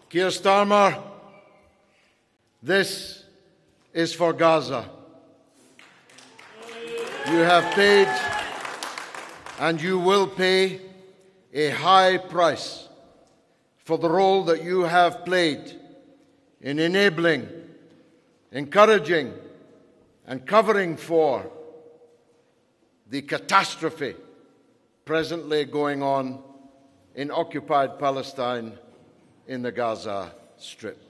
Keir Starmer, this is for Gaza. You have paid and you will pay a high price for the role that you have played in enabling, encouraging, and covering for the catastrophe presently going on in occupied Palestine in the Gaza Strip.